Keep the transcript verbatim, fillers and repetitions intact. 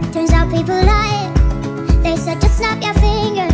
Turns out people lie. They said just snap your fingers.